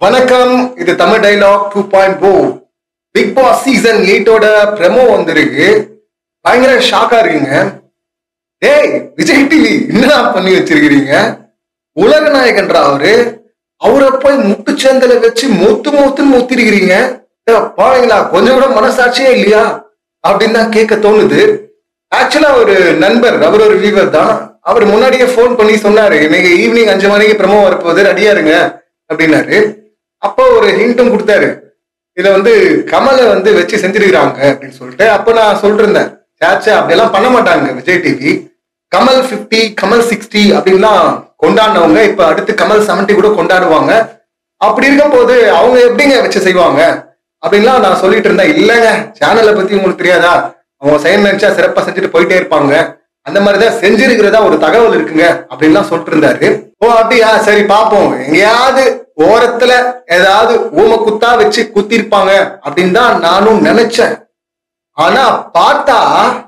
வணக்கம், இது Tamil dialogue 2.0. Bigg Boss season 8ஓட ப்ரெமோ வந்திருக்கு. பயங்கர ஷாக்கா இருக்கீங்க. டேய் விஜய் டிவி என்னடா பண்ணி வச்சிருக்கிறீங்க? உலக நாயகன்றா அவரை போய் முட்டுச்சேந்தல வச்சு மொத்துன்னு மொத்திருக்கிறீங்க. பாருங்களா, கொஞ்சம் கூட மனசாட்சியே இல்லையா அப்படின்னு தான் கேட்க தோணுது. ஆக்சுவலா ஒரு நண்பர், அவர் ஒரு வீவர் தான். அவர் முன்னாடியே போன் பண்ணி சொன்னாரு, இன்னைக்கு ஈவினிங் 5 மணிக்கு ப்ரெமோ வரப்போகுது, ரெடியா இருங்க அப்படின்னாரு. அப்போ ஒரு ஹிண்ட்டும் கொடுத்தாரு, இதுல கமலை வச்சு செஞ்சிருக்கிறாங்க அப்படின்னு சொல்லிட்டு. அப்ப நான் சொல்லிருந்தேன், சாச்சா அப்படியெல்லாம் பண்ண மாட்டாங்க விஜய் டிவி. கமல் 50 கமல் 60 அப்படின்லாம் கொண்டாடினவங்க இப்ப அடுத்து கமல் 70 கூட கொண்டாடுவாங்க. அப்படி இருக்கும் போது அவங்க எப்படிங்க வச்சு செய்வாங்க அப்படின்லாம் நான் சொல்லிட்டு இருந்தேன். இல்லைங்க, சேனலை பத்தி உங்களுக்கு தெரியாதா, அவங்க செய்ய நினைச்சா சிறப்பா செஞ்சுட்டு போயிட்டே இருப்பாங்க, அந்த மாதிரிதான் செஞ்சிருக்கிறதா ஒரு தகவல் இருக்குங்க அப்படின்லாம் சொல்லிட்டு இருந்தாரு. ஓ அப்படியா, சரி பாப்போம், எங்கேயாவது ஓரத்துல ஏதாவது ஊம குத்தா வச்சு குத்திருப்பாங்க அப்படின்னு தான் நானும் நினைச்சேன். ஆனா பார்த்தா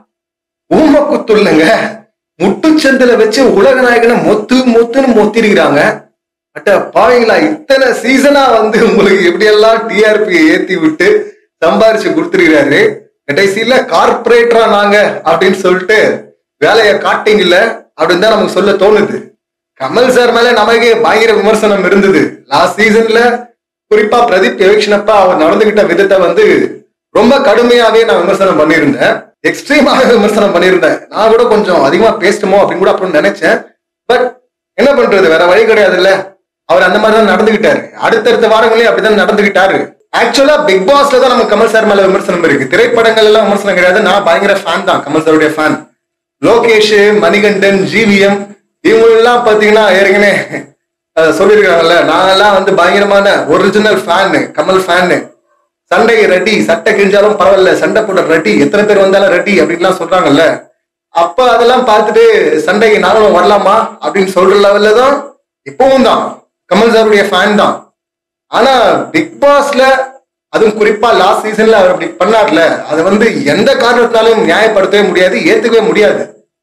ஊம குத்து இல்லைங்க, முட்டுச்சந்தில வச்சு உலக நாயகனை மொத்துன்னு மொத்திருக்கிறாங்க. அட்ட பாவீங்களா, இத்தனை சீசனா உங்களுக்கு எப்படியெல்லாம் டிஆர்பி ஏத்தி விட்டு சம்பாரிச்சு கொடுத்துருக்கிறாரு. கடைசியில கார்பரேட்டரா நாங்க அப்படின்னு சொல்லிட்டு வேலையை காட்டிங்கல்ல அப்படின்னு தான் நமக்கு சொல்ல தோணுது. கமல் சார் மேல நமக்கே பயங்கர விமர்சனம் இருந்தது லாஸ்ட் சீசன்ல. குறிப்பா பிரதீப் எவிக்ஷனப்பா அவர் நடந்துகிட்ட விதத்தை ரொம்ப கடுமையாவே நான் விமர்சனம் பண்ணியிருந்தேன், எக்ஸ்ட்ரீமாக விமர்சனம் பண்ணியிருந்தேன். நான் கூட கொஞ்சம் அதிகமா பேசணுமோ அப்படின்னு கூட அப்புறம் நினைச்சேன். பட் என்ன பண்றது, வேற வழி கிடையாது இல்ல. அவர் அந்த மாதிரிதான் நடந்துகிட்டாரு, அடுத்தடுத்த வாரங்களே அப்படிதான் நடந்துகிட்டாரு. ஆக்சுவலா பிக் பாஸ்ல தான் நம்ம கமல் சார் மேல விமர்சனம் இருக்கு, திரைப்படங்கள் எல்லாம் விமர்சனம் கிடையாது. நான் பயங்கர ஃபேன் தான், கமல் சாருடைய ஃபேன். லோகேஷ், மணிகண்டன், ஜிவிஎம் இவங்க எல்லாம் பாத்தீங்கன்னா ஏற்கனவே சொல்லியிருக்காங்கல்ல, நாங்கெல்லாம் பயங்கரமான ஒரிஜினல் ஃபேனு, கமல் ஃபேனு. சண்டை ரெடி, சட்டை கிழிஞ்சாலும் பரவாயில்ல, சண்டை போட ரெடி, எத்தனை பேர் வந்தாலும் ரெடி அப்படின்லாம் சொல்றாங்கல்ல. அப்ப அதெல்லாம் பார்த்துட்டு சண்டைக்கு நாங்களும் வரலாமா அப்படின்னு சொல்ற லெவல்ல தான் இப்பவும் தான் கமல் சாருடைய ஃபேன் தான். ஆனா பிக் பாஸ்ல அதுவும் குறிப்பா லாஸ்ட் சீசன்ல அவர் அப்படி பண்ணார்ல, அதை எந்த காரணத்தாலும் நியாயப்படுத்தவே முடியாது, ஏத்துக்கவே முடியாது.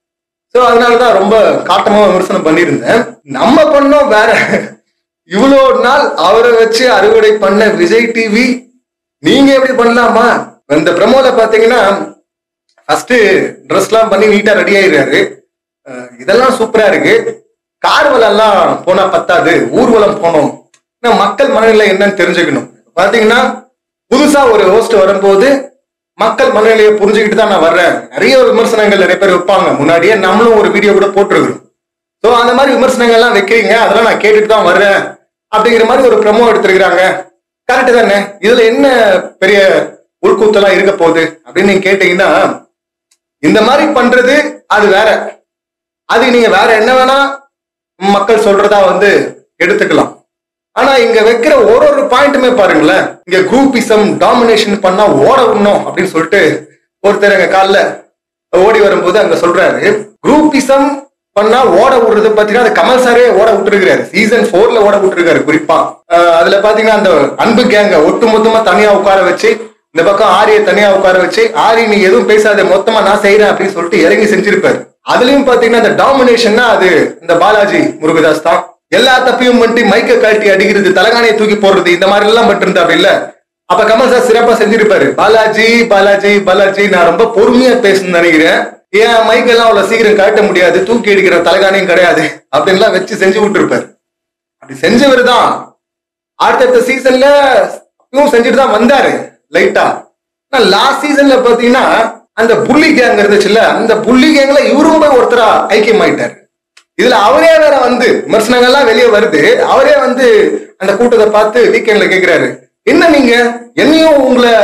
சோ அதனாலதான் ரொம்ப காட்டமா விமர்சனம் பண்ணியிருந்தேன். நம்ம பண்ணோம் வேற. இவ்வளவு நாள் அவரை வச்சு அறுவடை பண்ண விஜய் டிவி நீங்க எப்படி பண்ணலாமா? இந்த ப்ரெமோல பாத்தீங்கன்னா ஃபர்ஸ்ட் ட்ரெஸ் எல்லாம் பண்ணி நீட்டா ரெடி ஆயிடுறாரு. இதெல்லாம் சூப்பரா இருக்கு. கார்வலம் எல்லாம் போனா பத்தாது, ஊர்வலம் போனோம். மக்கள் மனநிலை என்னன்னு தெரிஞ்சுக்கணும். பாத்தீங்கன்னா புதுசா ஒரு ஹோஸ்ட் வரும்போது மக்கள் மனநிலையை புரிஞ்சுக்கிட்டு தான் நான் வர்றேன். நிறைய விமர்சனங்கள் நிறைய பேர் வைப்பாங்க, முன்னாடியே நம்மளும் ஒரு வீடியோ கூட போட்டுருக்கோம். ஸோ அந்த மாதிரி விமர்சனங்கள் எல்லாம் வைக்கிறீங்க, அதெல்லாம் நான் கேட்டுட்டு தான் வர்றேன் அப்படிங்கிற மாதிரி ஒரு ப்ரெமோ எடுத்திருக்கிறாங்க. கரெக்டு தானே? இதுல என்ன பெரிய உள்கூத்தெல்லாம் இருக்க போகுது அப்படின்னு நீங்க கேட்டீங்கன்னா, இந்த மாதிரி பண்றது அது வேற, அது நீங்க வேற என்ன வேணா மக்கள் சொல்றதா எடுத்துக்கலாம். ஆனா இங்க வைக்கிற ஒரு பாயிண்ட்டுமே பாருங்களேன், இங்க குரூப்பிசம் டாமினேஷன் பண்ணா ஓட விடணும் அப்படின்னு சொல்லிட்டு ஒருத்தர் எங்க காலில் ஓடி வரும்போது அங்க சொல்றாரு, குரூப்பிசம் பண்ணா ஓட விடுறது பாத்தீங்கன்னா அது கமல் சாரே ஓட விட்டுருக்காரு, சீசன் 4ல ஓட விட்டுருக்காரு. குறிப்பா அதுல பாத்தீங்கன்னா அந்த அன்பு கேங்க ஒட்டு மொத்தமா தனியா உட்கார வச்சு, இந்த பக்கம் ஆரிய தனியா உட்கார வச்சு, ஆரி நீ எதுவும் பேசாத, மொத்தமா நான் செய்யறேன் அப்படின்னு சொல்லிட்டு இறங்கி செஞ்சிருப்பாரு. அதுலயும் பாத்தீங்கன்னா அந்த டாமினேஷன்னா அது இந்த பாலாஜி முருகதாஸ் தான். எல்லா தப்பையும் பண்ணிட்டு மைக்க கழட்டி அடிக்கிறது, தலகாணியை தூக்கி போடுறது, இந்த மாதிரி எல்லாம் பட்டு இருந்தா இல்ல. அப்ப கமல் சார் சிறப்பா செஞ்சிருப்பாரு. பாலாஜி பாலாஜி பாலாஜி நான் ரொம்ப பொறுமையா பேசணும்னு நினைக்கிறேன், ஏன் மைக்கெல்லாம் அவ்வளவு சீக்கிரம் கழட்ட முடியாது, தூக்கி அடிக்கிற தலகாணியும் கிடையாது அப்படின்லாம் வச்சு செஞ்சு விட்டுருப்பாரு. அப்படி செஞ்சவர் தான் அடுத்தடுத்த சீசன்ல செஞ்சுட்டு தான் வந்தாரு லைட்டா. லாஸ்ட் சீசன்ல பாத்தீங்கன்னா அந்த புள்ளி கேங் இருந்துச்சுல்ல, அந்த புள்ளி கேங்ல இவரும் போய் ஒருத்தரா ஐக்கியம் ஆயிட்டாரு. இதுல அவரே வேற விமர்சனங்கள்லாம் வெளியே வருது. அவரே அந்த கூட்டத்தை பார்த்து வீக்கெண்ட்ல கேட்கிறாரு, என்ன நீங்க என்னையும்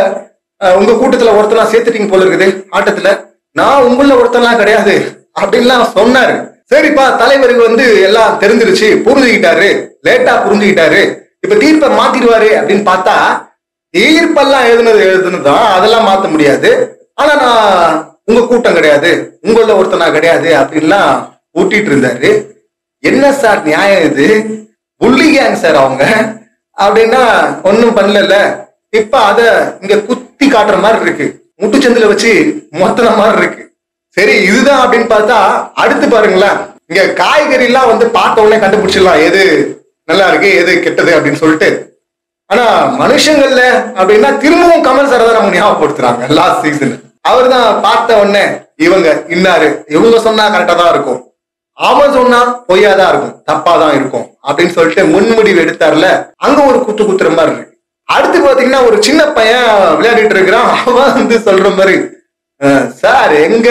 உங்க கூட்டத்துல ஒருத்தனா சேர்த்துட்டீங்க போல இருக்குது ஆட்டத்துல, நான் உங்கள ஒருத்தனா கிடையாது அப்படின்லாம் சொன்னாரு. சரிப்பா, தலைவருக்கு எல்லாம் தெரிஞ்சிருச்சு, புரிஞ்சுக்கிட்டாரு, லேட்டா புரிஞ்சுக்கிட்டாரு, இப்ப தீர்ப்பை மாத்திடுவாரு அப்படின்னு பார்த்தா, தீர்ப்பெல்லாம் எழுதுனதுதான், அதெல்லாம் மாத்த முடியாது. ஆனா நான் உங்க கூட்டம் கிடையாது, உங்கள ஒருத்தனா கிடையாது அப்படின்லாம் ஊட்டிட்டு இருந்தாரு. என்ன சார் நியாயம் இது? புள்ளி கேங் சார் அவங்க அப்படின்னா ஒன்னும் பண்ணல. இப்ப அத இங்க குத்தி காட்டுற மாதிரி இருக்கு, முட்டுச்சந்தில வச்சு மொத்தன மாதிரி இருக்கு. சரி இதுதான் அப்படின்னு பார்த்தா அடுத்து பாருங்களேன், இங்க காய்கறி எல்லாம் பார்த்த உடனே கண்டுபிடிச்சிடலாம் எது நல்லா இருக்கு எது கெட்டது அப்படின்னு சொல்லிட்டு. ஆனா மனுஷங்கள்ல அப்படின்னா திரும்பவும் கமல் சார் தான் நம்ம ஞாபகப்படுத்துறாங்க. லாஸ்ட் சீசன் அவர் தான் பார்த்த உடனே இவங்க இன்னாரு, இவங்க சொன்னா கரெக்டா தான் இருக்கும், அவன் சொன்னா பொய்யாதான் இருக்கும், தப்பாதான் இருக்கும் அப்படின்னு சொல்லிட்டு முன்முடிவு எடுத்தார்ல, அங்க ஒரு குத்துற மாதிரி இருக்கு. அடுத்து பாத்தீங்கன்னா ஒரு சின்ன பையன் விளையாடிட்டு இருக்கிறான். அவன் வந்து சொல்ற மாதிரி, சார் எங்க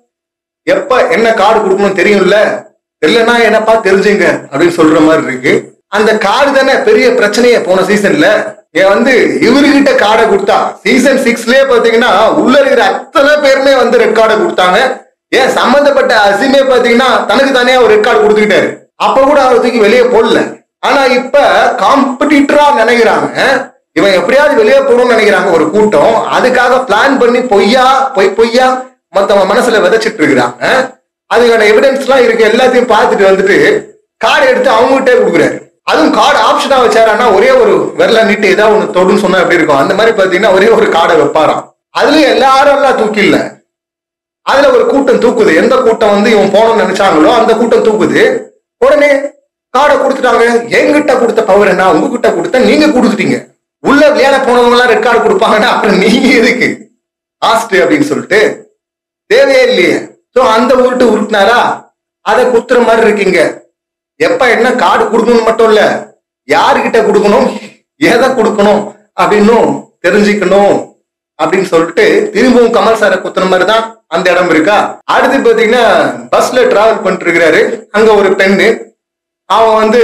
எப்ப என்ன கார்டு கொடுக்கணும் தெரியும்ல, இல்லைன்னா என்னப்பா தெரிஞ்சுங்க அப்படின்னு சொல்ற மாதிரி இருக்கு. அந்த கார்டு தானே பெரிய பிரச்சனையே போன சீசன்ல. வந்து இவர்கிட்ட கார்டை கொடுத்தா சீசன் 6லயே பாத்தீங்கன்னா உள்ள இருக்கிற அத்தனை பேருமே வந்து ரெட் கார்டை கொடுத்தாங்க. ஏன் சம்பந்தப்பட்ட அசிமே பாத்தீங்கன்னா தனக்கு தானே ஒரு ரெட் கார்டு கொடுத்துக்கிட்டாரு. அப்ப கூட அவர் தூக்கி வெளியே போடல. ஆனா இப்ப காம்படிட்டரா நினைக்கிறாங்க, இவன் எப்படியாவது வெளியே போகணும்னு நினைக்கிறாங்க ஒரு கூட்டம். அதுக்காக பிளான் பண்ணி பொய்யா மத்தவங்க மனசுல விதைச்சிட்டு இருக்கிறாங்க. அதுக்கான எவிடன்ஸ் எல்லாம் இருக்கு. எல்லாத்தையும் பார்த்துட்டு வந்துட்டு கார்டு எடுத்து அவங்ககிட்டே கொடுக்குறாரு. அதுவும் கார்டு ஆப்ஷனா வச்சாரான்னா ஒரே ஒரு விரல நீட்டு ஏதாவது ஒண்ணு தொடுன்னு சொன்னா எப்படி இருக்கும், அந்த மாதிரி பாத்தீங்கன்னா ஒரே ஒரு கார்டை வைப்பாராம். அதுலயும் எல்லாரும் எல்லாம் தூக்கி இல்ல, அதுல ஒரு கூட்டம் தூக்குது. எந்த கூட்டம் வந்து இவன் போகணும்னு நினைச்சாங்களோ அந்த கூட்டம் தூக்குது. உடனே கார்டை கொடுத்துட்டாங்க. என்கிட்ட கொடுத்த பவர் என்ன, உங்ககிட்ட கொடுத்த நீங்க கொடுத்துட்டீங்க. உள்ள விளையாட போனவங்க எல்லாம் ரெட் கார்டு கொடுப்பாங்கன்னா அப்புறம் நீங்க எதுக்கு ஆஸ்ட் அப்படின்னு சொல்லிட்டு தேவையே இல்லையே. சோ அந்த உருட்டுனாரா, அதை குத்துற மாதிரி இருக்கீங்க. எப்ப என்ன கார்டு கொடுக்கணும் மட்டும் இல்ல, யாருகிட்ட கொடுக்கணும், எதை கொடுக்கணும் அப்படின்னும் தெரிஞ்சுக்கணும் அப்படின்னு சொல்லிட்டு திரும்பவும் கமல் சாரை குத்துற மாதிரிதான் அந்த இடம் இருக்கா. அடுத்து பாத்தீங்கன்னா பஸ்ல டிராவல் பண்ணிட்டு இருக்கிறாரு. அங்க ஒரு பெண்ணு, அவன் வந்து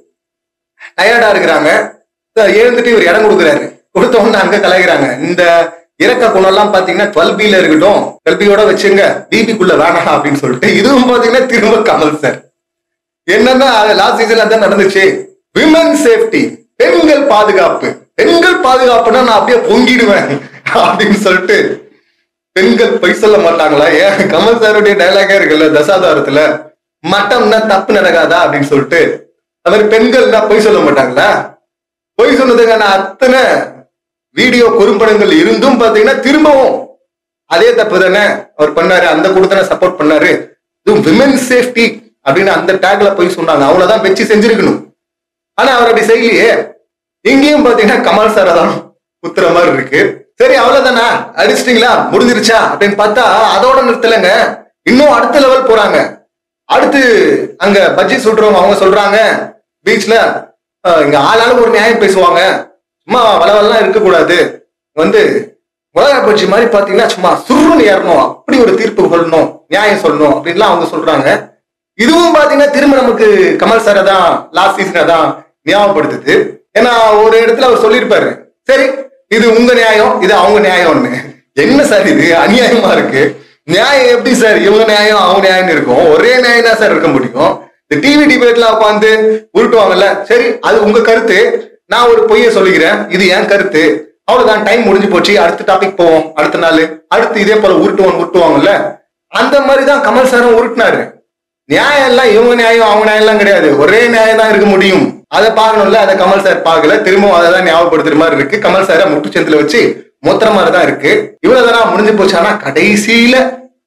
டயர்டா இருக்கிறாங்க. எழுந்துட்டு இவர் இடம் கொடுக்குறாரு. கொடுத்த உடனே அங்க கலாய்க்கிறாங்க. இந்த இறக்க குணம் எல்லாம் பாத்தீங்கன்னா 12B இருக்கட்டும், 12B வச்சுங்க, பிபிக்குள்ள வேணாம் அப்படின்னு சொல்லிட்டு இதுவும் பாத்தீங்கன்னா திரும்ப கமல் சார் என்னன்னா லாஸ்ட் சீசன்ல தான் நடந்துச்சு. விமன் சேஃப்டி, பெண்கள் பாதுகாப்பு, பெண்கள் பாதுகாப்புன்னா நான் அப்படியே பொங்கிடுவேன் அப்படின்னு சொல்லிட்டு பெண்கள் பொய் சொல்ல மாட்டாங்களா? ஏன் கமல் சாருடைய டைலாகே இருக்குல்ல தசாதாரத்துல, மட்டம்னா தப்பு நடக்காதா அப்படின்னு சொல்லிட்டு, அது மாதிரி பெண்கள்னா பொய் சொல்ல மாட்டாங்களா? பொய் சொன்னதுக்கான அத்தனை வீடியோ குறும்படங்கள் இருந்தும் பாத்தீங்கன்னா திரும்பவும் அதே தப்பு தானே அவர் பண்ணாரு. அந்த கூட்டத்தை சப்போர்ட் பண்ணாரு. இது விமன் சேஃப்டி அப்படின்னு அந்த டேக்ல போய் சொன்னாங்க. அவ்வளவுதான் வச்சு செஞ்சிருக்கணும். ஆனா அவர் அப்படி செய்யலையே. இங்கேயும் பாத்தீங்கன்னா கமல் சாரை தான் குத்துற மாதிரி இருக்கு. சரி அவ்வளவுதானா, அடிச்சிட்டீங்களா, முடிஞ்சிருச்சா அப்படின்னு பார்த்தா அதோட நிறுத்தலைங்க. இன்னும் அடுத்த லெவல் போறாங்க. அடுத்து அங்க பஜ்ஜி சுடுறவங்க அவங்க சொல்றாங்க, பீச்ல இங்க ஆளாளுக்கு ஒரு நியாயம் பேசுவாங்க, சும்மா வளவெல்லாம் இருக்கக்கூடாது, வந்து உலக பட்சி மாதிரி பாத்தீங்கன்னா சும்மா சுருன்னு ஏறணும், அப்படி ஒரு தீர்ப்பு சொல்லணும், நியாயம் சொல்லணும் அப்படின்லாம் அவங்க சொல்றாங்க. இதுவும் பாத்தீங்கன்னா திரும்ப நமக்கு கமல் சாரை தான் லாஸ்ட் சீசனை தான் ஞாபகப்படுத்துது. ஏன்னா ஒரு இடத்துல அவர் சொல்லியிருப்பாரு, சரி இது உங்க நியாயம், இது அவங்க நியாயம்னு. என்ன சார் இது அநியாயமா இருக்கு, நியாயம் எப்படி சார் இவங்க நியாயம் அவங்க நியாயம் இருக்கும், ஒரே நியாயம் தான் சார் இருக்க முடியும். இந்த டிவி டிபேட்ல உட்காந்து உருட்டுவாங்கல்ல, சரி அது உங்க கருத்து, நான் ஒரு பொய்ய சொல்லிக்கிறேன், இது என் கருத்து, அவ்வளவுதான், டைம் முடிஞ்சு போச்சு, அடுத்த டாபிக் போவோம், அடுத்த நாள் அடுத்து இதே போல உருட்டுவாங்கல்ல, அந்த மாதிரிதான் கமல் சாரும் உருட்டினாரு. நியாயம் எல்லாம் இவங்க நியாயம் அவங்க நியாயம் எல்லாம் கிடையாது, ஒரே நியாயம் தான் இருக்க முடியும். அதை பார்க்கணும்ல, அதை கமல் சார் பார்க்கல. திரும்பவும் அதை தான் ஞாபகப்படுத்துற மாதிரி இருக்கு. கமல் சாரை முட்டுச்சந்தில வச்சு மொத்தற மாதிரி தான் இருக்கு. இவ்வளவுதான் முடிஞ்சு போச்சு. ஆனா கடைசியில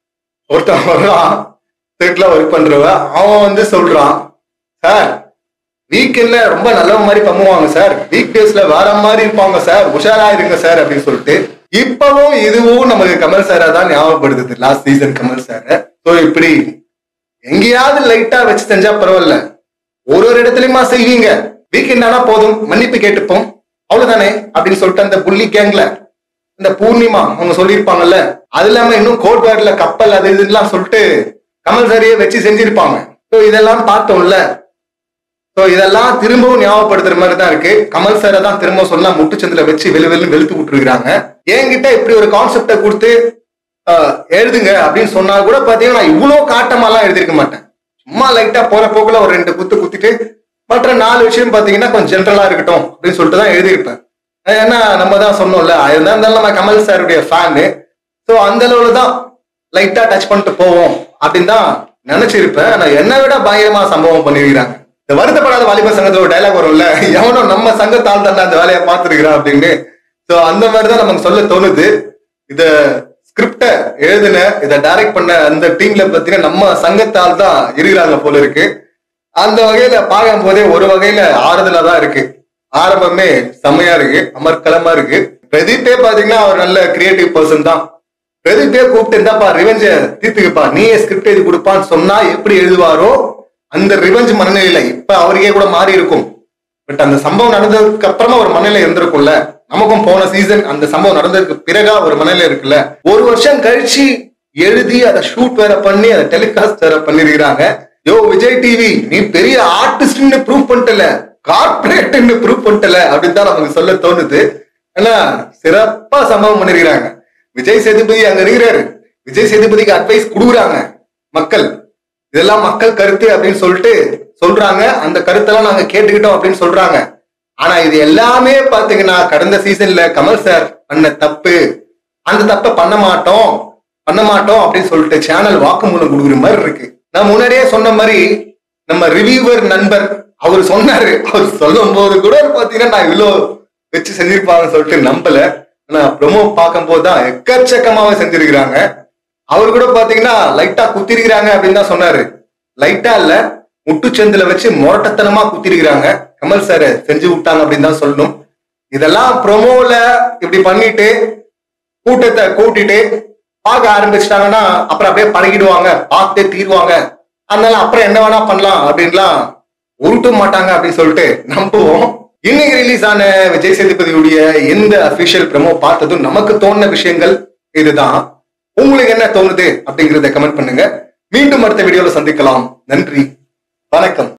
ஒருத்தன் செட்ல ஒர்க் பண்றவ அவன் வந்து சொல்றான், சார் வீக்கெண்ட்ல ரொம்ப நல்ல மாதிரி பண்ணுவாங்க சார், வீக் டேஸ்ல வேற மாதிரி இருப்பாங்க சார், உஷாரா இருங்க சார் அப்படின்னு சொல்லிட்டு இப்பவும் இதுவும் நமக்கு கமல் சாரை தான் ஞாபகப்படுத்துது, லாஸ்ட் சீசன் கமல் சாரை. ஸோ இப்படி எங்கேயாவது லைட்டா வச்சு செஞ்சா பரவாயில்ல, ஒரு ஒரு இடத்துலயுமா செய்வீங்க, வீக்கெண்ட் ஆனா போதும் மன்னிப்பு கேட்டுப்போம் அவ்வளவுதானே அப்படின்னு சொல்லிட்டு அந்த புள்ளி கேங்ல இந்த பூர்ணிமா அவங்க சொல்லியிருப்பாங்கல்ல, அது இல்லாம இன்னும் கோட் வேர்ட்ல கப்பல் அது இதெல்லாம் சொல்லிட்டு கமல் சாரியே வச்சு செஞ்சிருப்பாங்க. ஸோ இதெல்லாம் பார்த்தோம்ல, ஸோ இதெல்லாம் திரும்பவும் ஞாபகப்படுத்துற மாதிரி தான் இருக்கு. கமல் சாரை தான் திரும்ப சொன்னா முட்டுச்சந்தில வச்சு வெளுன்னு வெளுத்து விட்டுருக்காங்க. என்கிட்ட இப்படி ஒரு கான்செப்டை கொடுத்து எழுதுங்க அப்படின்னு சொன்னா கூட பாத்தீங்கன்னா நான் இவ்வளவு காட்டமாலாம் எழுதிருக்க மாட்டேன். சும்மா லைட்டா போற போக்குல ஒரு 2 குத்து குத்திட்டு மற்ற 4 விஷயம் பாத்தீங்கன்னா கொஞ்சம் ஜென்ரலா இருக்கட்டும் அப்படின்னு சொல்லிட்டு தான் எழுதியிருப்பேன். ஏன்னா நம்ம தான் சொன்னோம்ல, இருந்தாலும் நம்ம கமல் சாருடைய ஃபேனு. ஸோ அந்த அளவுல தான் லைட்டா டச் பண்ணிட்டு போவோம் அப்படின்னு தான் நினைச்சிருப்பேன். ஆனா என்னை விட பயங்கரமா சம்பவம் பண்ணிருக்கிறாங்க. இந்த வருத்தப்படாத வாலிபர் சங்கத்துல ஒரு டைலாக் வரும்ல, எவனோ நம்ம சங்கத்தால் தானே அந்த வேலையை பார்த்துருக்கிறான் அப்படின்னு. ஸோ அந்த மாதிரிதான் நமக்கு சொல்ல தோணுது. இத ஸ்கிரிப்ட எழுதின இதை டைரக்ட் பண்ண அந்த டீம்ல பாத்தீங்கன்னா நம்ம சங்கத்தால் தான் இருக்கிறாங்க போல இருக்கு. அந்த வகையில பார்க்கும் போதே ஒரு வகையில ஆறுதலா தான் இருக்கு. ஆரம்பமே செம்மையா இருக்கு, அமர்க்கலமா இருக்கு. பிரதீப்பே பாத்தீங்கன்னா அவர் நல்ல கிரியேட்டிவ் பர்சன் தான். பிரதீப்பே கூப்பிட்டு இருந்தாப்பா ரிவெஞ்ச தீர்த்துக்குப்பா, நீயே ஸ்கிரிப்ட் எழுதி கொடுப்பான்னு சொன்னா எப்படி எழுதுவாரோ அந்த ரிவெஞ்ச் மனநிலையில இப்ப அவருக்கே கூட மாறி இருக்கும். பட் அந்த சம்பவம் நடந்ததுக்கு அப்புறமா ஒரு மனநிலை இருந்திருக்கும்ல. நமக்கும் போன சீசன் அந்த சம்பவம் நடந்ததுக்கு பிறகா ஒரு மனநிலை இருக்குல்ல. ஒரு வருஷம் கழிச்சு எழுதி அதை ஷூட் வேற பண்ணி அதை டெலிகாஸ்ட் வேற பண்ணிருக்கிறாங்க. யோ விஜய் டிவி, நீ பெரிய ஆர்டிஸ்ட்னு ப்ரூவ் பண்ணிட்டல, கார்பரேட்னு ப்ரூவ் பண்ணிட்டல அப்படின்னு தான் நமக்கு சொல்ல தோணுது. ஆனா சிறப்பா சம்பவம் பண்ணிருக்கிறாங்க. விஜய் சேதுபதி அங்க இருக்கிறாரு, விஜய் சேதுபதிக்கு அட்வைஸ் கொடுக்குறாங்க மக்கள். இதெல்லாம் மக்கள் கருத்து அப்படின்னு சொல்லிட்டு சொல்றாங்க. அந்த கருத்தெல்லாம் நாங்க கேட்டுக்கிட்டோம் அப்படின்னு சொல்றாங்க. ஆனா இது எல்லாமே பாத்தீங்கன்னா கடந்த சீசன்ல கமல் சார் பண்ண தப்பு, அந்த தப்பை பண்ண மாட்டோம் அப்படின்னு சொல்லிட்டு சேனல் வாக்குமூலம் கொடுக்குற மாதிரி இருக்கு. நான் முன்னாடியே சொன்ன மாதிரி நம்ம ரிவ்யூவர் நண்பர் அவர் சொன்னாரு, அவர் சொல்லும் போது கூட பாத்தீங்கன்னா நான் இவ்வளவு வச்சு செஞ்சிருப்பாங்கன்னு சொல்லிட்டு நம்பல. ஆனா ப்ரோமோ பார்க்கும் போதுதான் எக்கச்சக்கமாவே செஞ்சிருக்கிறாங்க. அவரு கூட பாத்தீங்கன்னா லைட்டா குத்திருக்கிறாங்க அப்படின்னு தான் சொன்னாரு. லைட்டா இல்ல, முட்டுச்சந்துல வச்சு மொரட்டத்தனமா குத்திருக்கிறாங்க. கமல் சார் செஞ்சு விட்டாங்க அப்படின்னு தான் சொல்லணும். இதெல்லாம் ப்ரோமோல இப்படி பண்ணிட்டு கூட்டத்தை கூட்டிட்டு பார்க்க ஆரம்பிச்சிட்டாங்கன்னா அப்புறம் அப்படியே பழகிடுவாங்க, பார்த்தே தீர்வாங்க. அதனால அப்புறம் என்ன வேணா பண்ணலாம் அப்படின்லாம் உருட்ட மாட்டாங்க அப்படின்னு சொல்லிட்டு நம்புவோம். இன்னைக்கு ரிலீஸ் ஆன விஜய் சேதுபதியுடைய எந்த அபிஷியல் ப்ரோமோ பார்த்ததும் நமக்கு தோணுன விஷயங்கள் இதுதான். உங்களுக்கு என்ன தோணுது அப்படிங்கறத கமெண்ட் பண்ணுங்க. மீண்டும் அடுத்த வீடியோல சந்திக்கலாம். நன்றி, வணக்கம்.